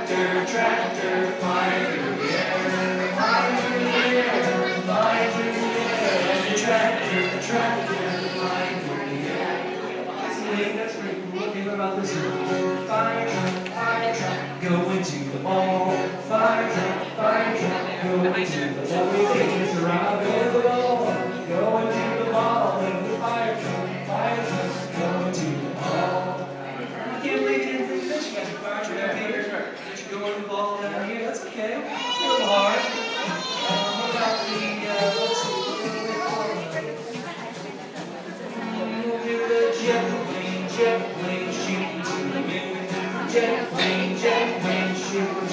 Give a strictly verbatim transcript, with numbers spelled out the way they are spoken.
tractor, tractor, flying through the air, flying through the air, flying through the air. Tractor, tractor, flying through the air. See, that's pretty cool. Okay, what about this one? Fire truck, fire truck, going to the mall. Fire truck, fire truck, going to the mall. We take this around, go to the mall. Going to the mall in the fire truck, fire truck, going to the mall. I can't believe you didn't think this. You got your fire truck up here. Did you go in the ball down here? That's okay. It's a little hard. Um, what about the, uh, let's see. We'll do the jet plane, jet plane, shooting to the moon. Jet plane, jet plane, shooting